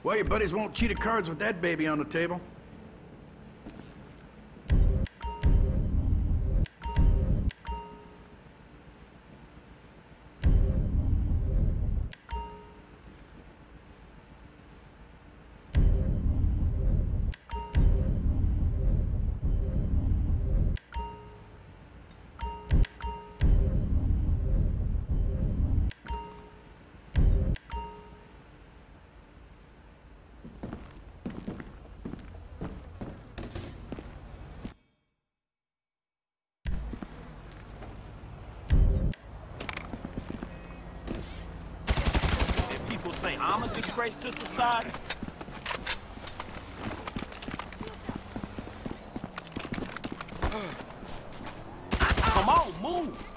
Well, your buddies won't cheat at cards with that baby on the table. Say I'm a disgrace to society. Come on, move.